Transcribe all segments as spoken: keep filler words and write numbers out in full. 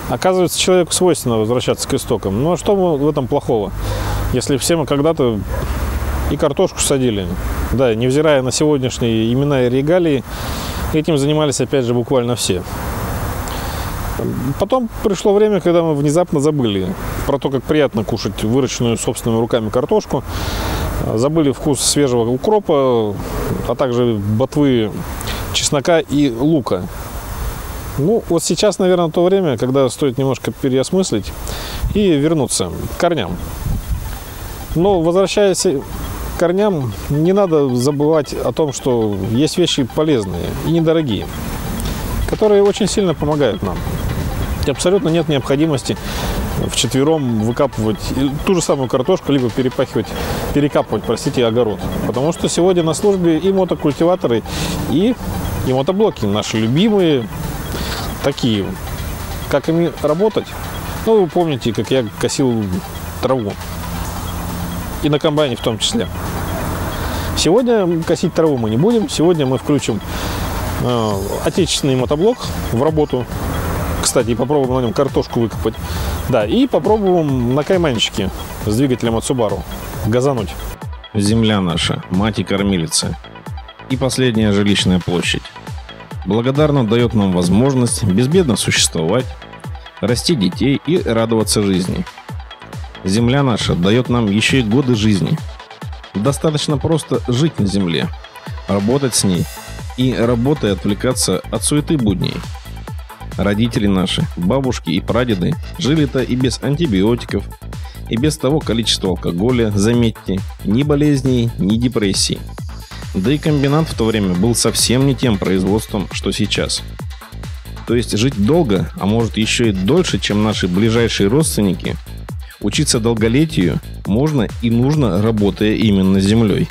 Оказывается, человеку свойственно возвращаться к истокам. Ну а что в этом плохого? Если все мы когда-то и картошку садили, да, невзирая на сегодняшние имена и регалии, этим занимались опять же буквально все. Потом пришло время, когда мы внезапно забыли про то, как приятно кушать выращенную собственными руками картошку. Забыли вкус свежего укропа, а также ботвы чеснока и лука. Ну, вот сейчас, наверное, то время, когда стоит немножко переосмыслить и вернуться к корням. Но, возвращаясь к корням, не надо забывать о том, что есть вещи полезные и недорогие, которые очень сильно помогают нам. И абсолютно нет необходимости вчетвером выкапывать ту же самую картошку, либо перепахивать, перекапывать, простите, огород. Потому что сегодня на службе и мотокультиваторы, и, и мотоблоки наши любимые, такие. Как ими работать? Ну, вы помните, как я косил траву. И на комбайне в том числе. Сегодня косить траву мы не будем. Сегодня мы включим э, отечественный мотоблок в работу. Кстати, и попробуем на нем картошку выкопать. Да, и попробуем на кайманчике с двигателем от Subaru газануть. Земля наша, мать и кормилица. И последняя жилищная площадь. Благодарно дает нам возможность безбедно существовать, расти детей и радоваться жизни. Земля наша дает нам еще и годы жизни. Достаточно просто жить на земле, работать с ней и, работая, отвлекаться от суеты будней. Родители наши, бабушки и прадеды жили-то и без антибиотиков, и без того количества алкоголя, заметьте, ни болезней, ни депрессий. Да и комбинат в то время был совсем не тем производством, что сейчас. То есть жить долго, а может еще и дольше, чем наши ближайшие родственники, учиться долголетию можно и нужно, работая именно землей.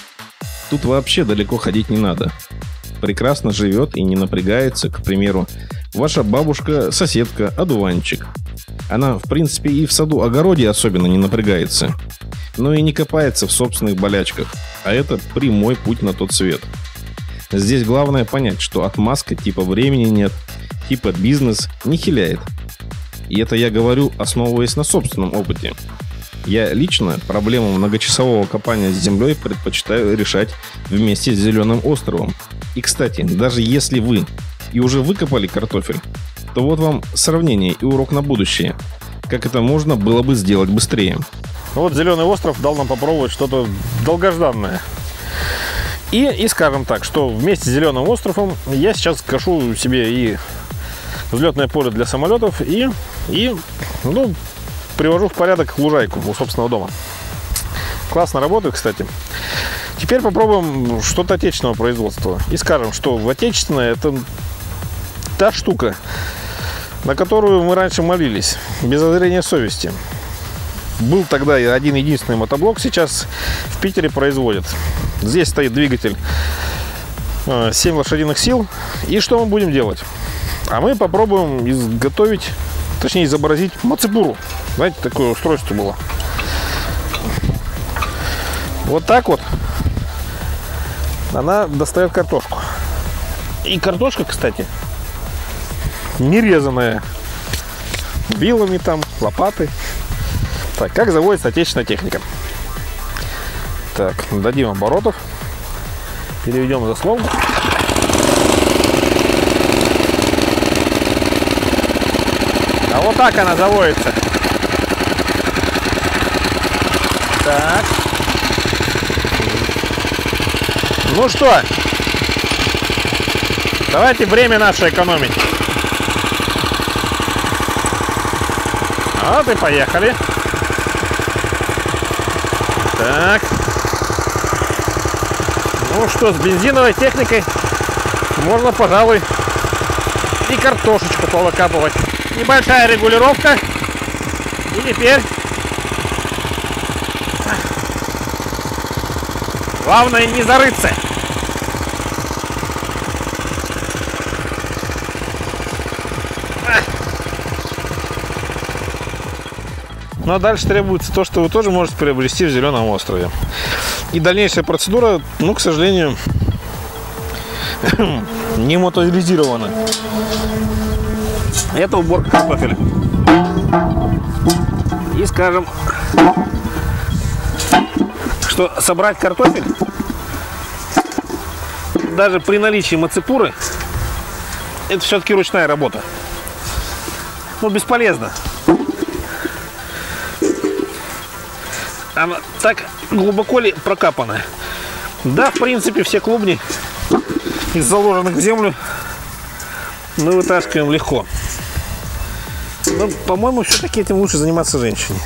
Тут вообще далеко ходить не надо. Прекрасно живет и не напрягается, к примеру, ваша бабушка-соседка одуванчик. Она, в принципе, и в саду-огороде особенно не напрягается, но и не копается в собственных болячках, а это прямой путь на тот свет. Здесь главное понять, что отмазка типа времени нет, типа бизнес не хиляет. И это я говорю, основываясь на собственном опыте. Я лично проблему многочасового копания с землей предпочитаю решать вместе с Зеленым островом. И, кстати, даже если вы и уже выкопали картофель, то вот вам сравнение и урок на будущее, как это можно было бы сделать быстрее. Вот Зеленый остров дал нам попробовать что-то долгожданное. И, и скажем так, что вместе с Зеленым островом я сейчас кошу себе и взлетное поле для самолетов, и, и ну, привожу в порядок лужайку у собственного дома. Классно работает, кстати. Теперь попробуем что-то отечественного производства. И скажем, что в отечественное это та штука, на которую мы раньше молились, без зазрения совести. Был тогда один единственный мотоблок, сейчас в Питере производят. Здесь стоит двигатель семь лошадиных сил. И что мы будем делать? А мы попробуем изготовить, точнее изобразить мацепуру. Знаете, такое устройство было. Вот так вот она достает картошку. И картошка, кстати, не резаная. Вилами там, лопатой. Так, как заводится отечественная техника. Так, дадим оборотов. Переведем заслон. А вот так она заводится. Так. Ну что? Давайте время наше экономить. Вот и поехали. Так. Ну что, с бензиновой техникой можно, пожалуй, и картошечку повыкапывать. Небольшая регулировка. И теперь главное не зарыться. Ну а дальше требуется то, что вы тоже можете приобрести в Зеленом острове. И дальнейшая процедура, ну, к сожалению, не моторизирована. Это уборка картофеля. И скажем, что собрать картофель даже при наличии мацепуры это все-таки ручная работа. Ну, бесполезно. Она так глубоко ли прокапанная. Да, в принципе, все клубни из заложенных в землю мы вытаскиваем легко. Но, по-моему, все-таки этим лучше заниматься женщине.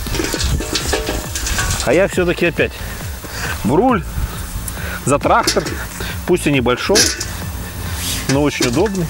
А я все-таки опять в руль, за трактор. Пусть и небольшой, но очень удобный.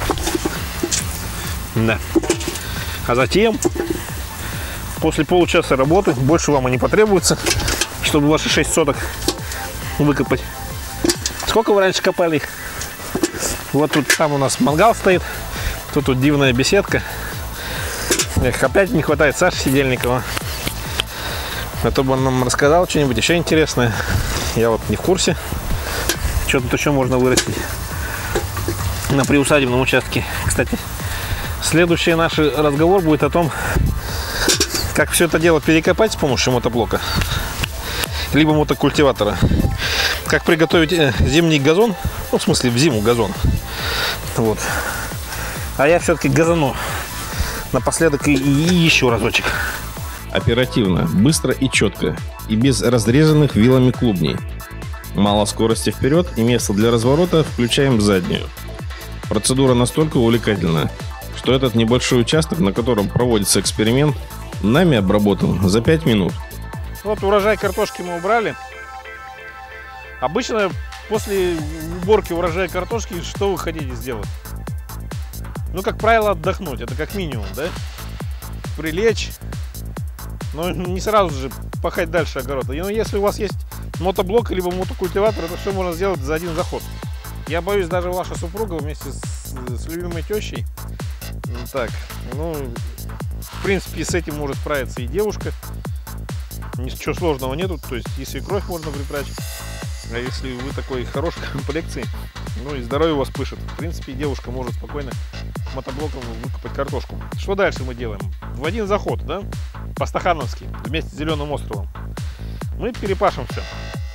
Да. А затем, после получаса работы, больше вам и не потребуется, чтобы ваши шесть соток выкопать. Сколько вы раньше копали их? Вот тут там у нас мангал стоит. Тут вот дивная беседка. Эх, опять не хватает Саши Сидельникова. А то бы он нам рассказал что-нибудь еще интересное. Я вот не в курсе. Что тут еще можно вырастить на приусадебном участке. Кстати, следующий наш разговор будет о том, как все это дело перекопать с помощью мотоблока либо мотокультиватора. Как приготовить зимний газон, ну, в смысле в зиму газон. Вот. А я все-таки газану напоследок и, и еще разочек. Оперативно, быстро и четко, и без разрезанных вилами клубней. Мало скорости вперед и место для разворота, включаем заднюю. Процедура настолько увлекательна, что этот небольшой участок, на котором проводится эксперимент, нами обработан за пять минут. Вот урожай картошки мы убрали. Обычно после уборки урожая картошки что вы хотите сделать? Ну, как правило, отдохнуть. Это как минимум, да? Прилечь. Но не сразу же пахать дальше огород. Но если у вас есть мотоблок либо мотокультиватор, это все можно сделать за один заход. Я боюсь, даже ваша супруга вместе с, с любимой тещей. Ну, так, ну, в принципе, с этим может справиться и девушка. Ничего сложного нету. То есть, если кровь можно припрячь. А если вы такой хорошей комплекции, ну и здоровье у вас пышет, в принципе, девушка может спокойно мотоблоком выкопать картошку. Что дальше мы делаем? В один заход, да? По-стахановски, вместе с Зеленым островом. Мы перепашем все.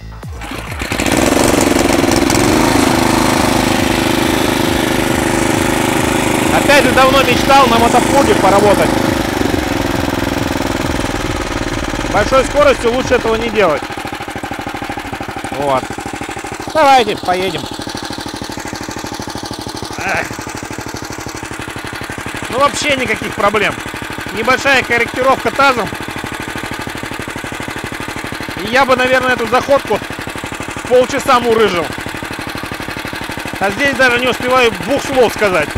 Опять же, давно мечтал на мотоплуге поработать. Большой скоростью лучше этого не делать. Вот. Давайте, поедем. Эх. Ну, вообще никаких проблем. Небольшая корректировка тазом. И я бы, наверное, эту заходку полчаса мурыжил. А здесь даже не успеваю двух слов сказать.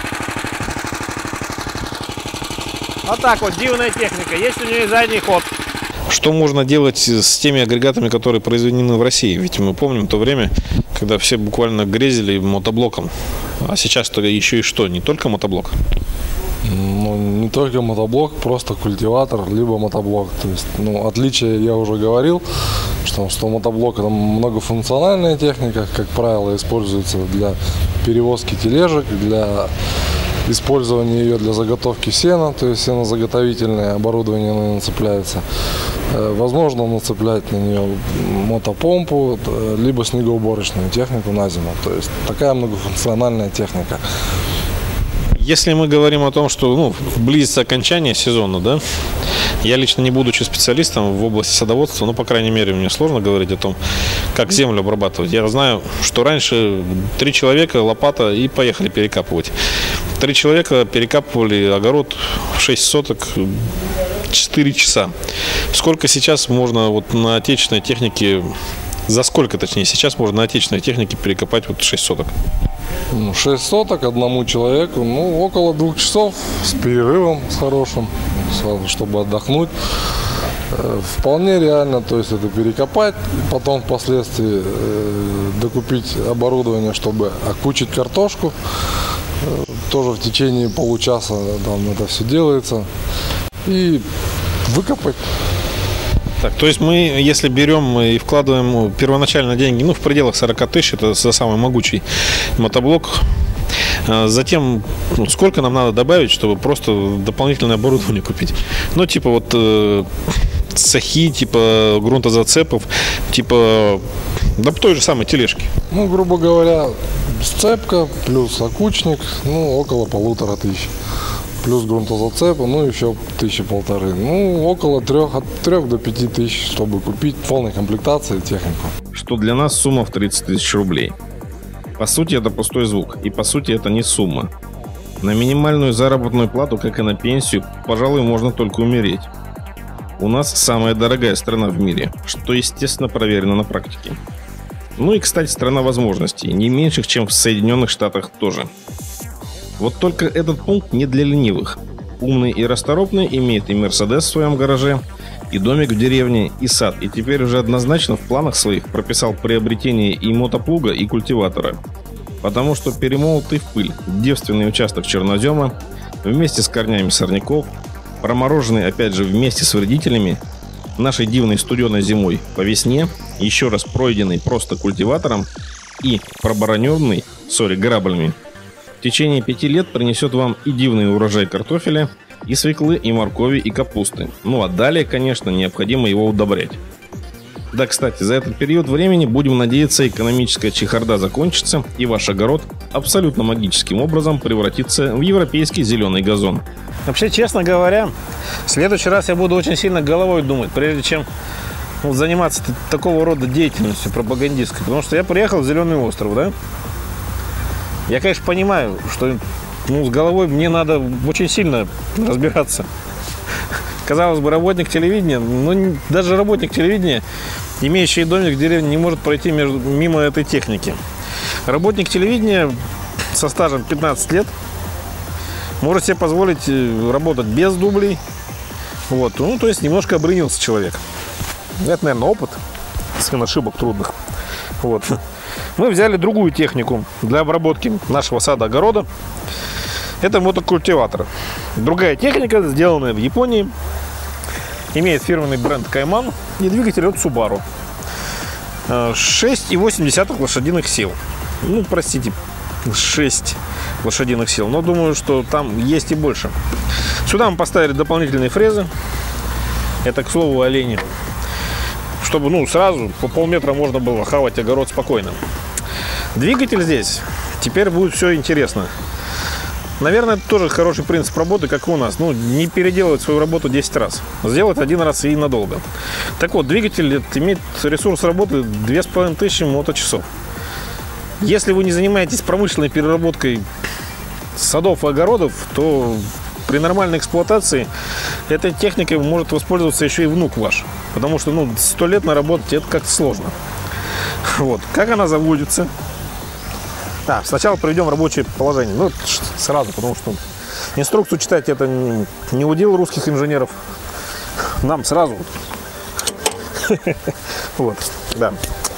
Вот так вот, дивная техника. Есть у нее и задний ход. Что можно делать с теми агрегатами, которые произведены в России? Ведь мы помним то время, когда все буквально грезили мотоблоком. А сейчас-то еще и что? Не только мотоблок? Ну, не только мотоблок, просто культиватор, либо мотоблок. То есть, ну, отличие я уже говорил, что, что мотоблок — это многофункциональная техника, как правило, используется для перевозки тележек, для использования ее для заготовки сена, то есть сенозаготовительное оборудование на нее нацепляется. Возможно нацеплять на нее мотопомпу, либо снегоуборочную технику на зиму. То есть такая многофункциональная техника. Если мы говорим о том, что ну, близится окончание сезона, да, я лично не будучи специалистом в области садоводства, но, по крайней мере, мне сложно говорить о том, как землю обрабатывать. Я знаю, что раньше три человека, лопата и поехали перекапывать. Три человека перекапывали огород шесть соток четыре часа. Сколько сейчас можно вот на отечественной технике, за сколько точнее сейчас можно на отечественной технике перекопать вот шесть соток? шесть соток одному человеку, ну, около двух часов с перерывом, с хорошим, чтобы отдохнуть. Вполне реально, то есть это перекопать, потом впоследствии докупить оборудование, чтобы окучить картошку. Тоже в течение получаса там это все делается. И выкопать. Так, то есть мы, если берем и вкладываем первоначально деньги, ну, в пределах сорок тысяч, это за самый могучий мотоблок, Затем, ну, сколько нам надо добавить, чтобы просто дополнительное оборудование купить. Ну, типа вот э, цехи, типа грунтозацепов, типа, да по той же самой тележке. Ну, грубо говоря, сцепка плюс окучник, ну, около полутора тысяч. Плюс грунтозацепа, ну, еще тысячи полторы. Ну, около трех, от трех до пяти тысяч, чтобы купить полной комплектации технику. Что для нас сумма в тридцать тысяч рублей. По сути, это пустой звук, и по сути, это не сумма. На минимальную заработную плату, как и на пенсию, пожалуй, можно только умереть. У нас самая дорогая страна в мире, что, естественно, проверено на практике. Ну и, кстати, страна возможностей, не меньших, чем в Соединенных Штатах тоже. Вот только этот пункт не для ленивых. Умный и расторопный имеет и Мерседес в своем гараже, и домик в деревне, и сад, и теперь уже однозначно в планах своих прописал приобретение и мотоплуга, и культиватора. Потому что перемолотый в пыль девственный участок чернозема вместе с корнями сорняков, промороженный опять же вместе с вредителями, нашей дивной студеной зимой по весне, еще раз пройденный просто культиватором и пробороненный, сори, граблями, в течение пяти лет принесет вам и дивный урожай картофеля, и свеклы, и моркови, и капусты. Ну а далее, конечно, необходимо его удобрять. Да, кстати, за этот период времени, будем надеяться, экономическая чехарда закончится, и ваш огород абсолютно магическим образом превратится в европейский зеленый газон. Вообще, честно говоря, в следующий раз я буду очень сильно головой думать, прежде чем ну, заниматься такого рода деятельностью пропагандистской. Потому что я приехал в Зеленый остров, да? Я, конечно, понимаю, что ну, с головой мне надо очень сильно разбираться. Казалось бы, работник телевидения, но даже работник телевидения, имеющий домик в деревне, не может пройти между, мимо этой техники. Работник телевидения со стажем пятнадцать лет может себе позволить работать без дублей. Вот. Ну, то есть немножко обрынился человек. Это, наверное, опыт сын ошибок трудных. Вот. Мы взяли другую технику для обработки нашего сада-огорода. Это мотокультиватор. Другая техника, сделанная в Японии. Имеет фирменный бренд Кайман и двигатель от Subaru. шесть и восемь десятых лошадиных сил. Ну, простите, шесть лошадиных сил. Но думаю, что там есть и больше. Сюда мы поставили дополнительные фрезы. Это, к слову, олени. Чтобы, ну, сразу по полметра можно было хавать огород спокойно. Двигатель здесь. Теперь будет все интересно. Наверное, это тоже хороший принцип работы, как и у нас. Ну, не переделывать свою работу десять раз. Сделать один раз и надолго. Так вот, двигатель имеет ресурс работы две с половиной тысячи моточасов. Если вы не занимаетесь промышленной переработкой садов и огородов, то при нормальной эксплуатации этой техникой может воспользоваться еще и внук ваш. Потому что, ну, сто лет наработать это как-то сложно. Вот. Как она заводится? А, сначала проведем рабочее положение. Ну, сразу, потому что инструкцию читать это не удел русских инженеров. Нам сразу. Вот, да.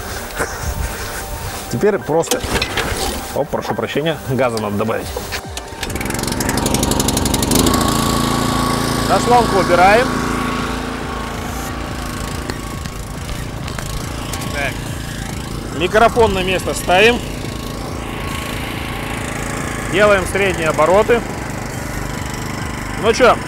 Теперь просто... О, прошу прощения, газа надо добавить. Заслонку убираем. Так. Микрофон на место ставим. Делаем средние обороты. Ну что?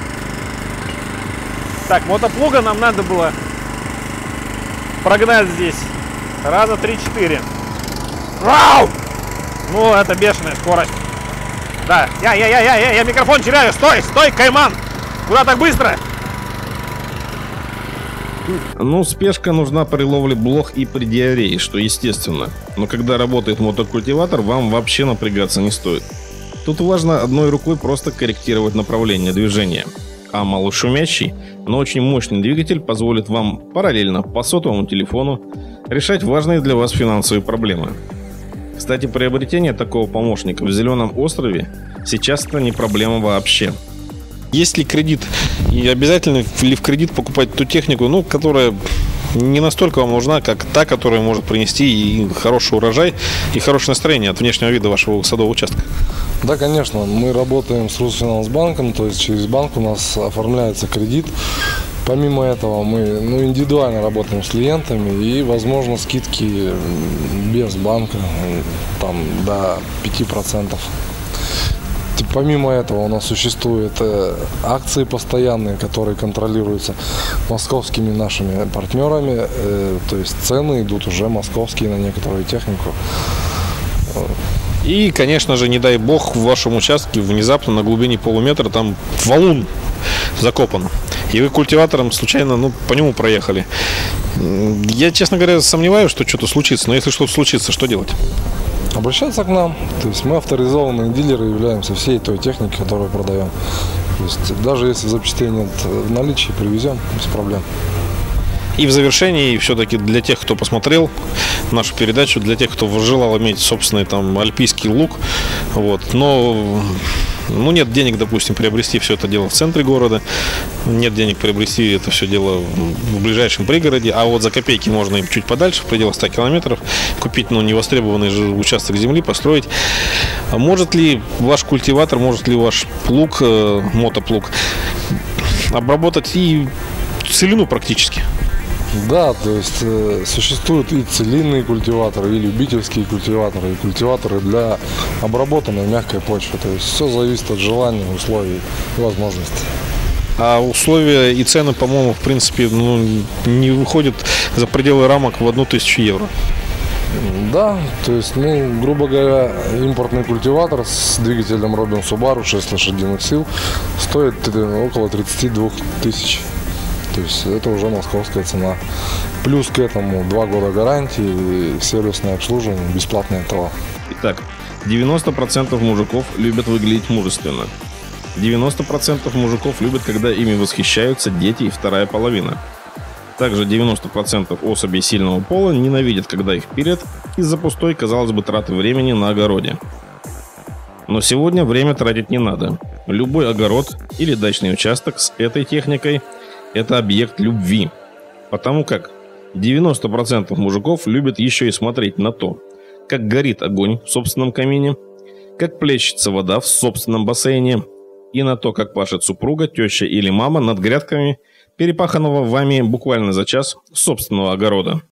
Так, мотоплуга нам надо было прогнать здесь раза три-четыре. Вау! Ну, это бешеная скорость. Да, я, я, я, я, я, я микрофон теряю. Стой, стой, Кайман! Куда так быстро? Ну, спешка нужна при ловле блох и при диарее, что естественно. Но когда работает мотокультиватор, вам вообще напрягаться не стоит. Тут важно одной рукой просто корректировать направление движения. А малошумящий, но очень мощный двигатель позволит вам параллельно по сотовому телефону решать важные для вас финансовые проблемы. Кстати, приобретение такого помощника в Зеленом острове сейчас это не проблема вообще. Есть ли кредит? И обязательно ли в кредит покупать ту технику, ну, которая не настолько вам нужна, как та, которая может принести и хороший урожай, и хорошее настроение от внешнего вида вашего садового участка? Да, конечно. Мы работаем с Русфинансбанком, то есть через банк у нас оформляется кредит. Помимо этого мы ну, индивидуально работаем с клиентами и, возможно, скидки без банка там, до пяти процентов. Помимо этого у нас существуют э, акции постоянные, которые контролируются московскими нашими партнерами. Э, то есть цены идут уже московские на некоторую технику. И, конечно же, не дай бог, в вашем участке внезапно на глубине полуметра там валун закопан. И вы культиватором случайно, ну, по нему проехали. Я, честно говоря, сомневаюсь, что что-то случится. Но если что-то случится, что делать? Обращаться к нам. То есть мы авторизованные дилеры являемся всей той техникой, которую продаем. То есть даже если запчастей нет в наличии, привезем без проблем. И в завершении, все-таки для тех, кто посмотрел нашу передачу, для тех, кто желал иметь собственный там альпийский лук, вот, но ну, нет денег, допустим, приобрести все это дело в центре города, нет денег приобрести это все дело в ближайшем пригороде, а вот за копейки можно им чуть подальше, в пределах ста километров, купить ну, невостребованный же участок земли, построить. Может ли ваш культиватор, может ли ваш плуг, э, мотоплуг, обработать и целину практически? Да, то есть э, существуют и целинные культиваторы, и любительские культиваторы, и культиваторы для обработанной мягкой почвы. То есть все зависит от желания, условий и возможностей. А условия и цены, по-моему, в принципе, ну, не выходят за пределы рамок в одну тысячу евро. Да, то есть, ну, грубо говоря, импортный культиватор с двигателем Robin Subaru шесть лошадиных сил стоит около тридцати двух тысяч. То есть это уже московская цена. Плюс к этому два года гарантии, сервисное обслуживание, бесплатный товар. Итак, девяносто процентов мужиков любят выглядеть мужественно. девяносто процентов мужиков любят, когда ими восхищаются дети и вторая половина. Также девяносто процентов особей сильного пола ненавидят, когда их пилят из-за пустой, казалось бы, траты времени на огороде. Но сегодня время тратить не надо. Любой огород или дачный участок с этой техникой – это объект любви. Потому как девяносто процентов мужиков любят еще и смотреть на то, как горит огонь в собственном камине, как плещется вода в собственном бассейне, и на то, как пашет супруга, теща или мама над грядками, перепаханного вами буквально за час собственного огорода.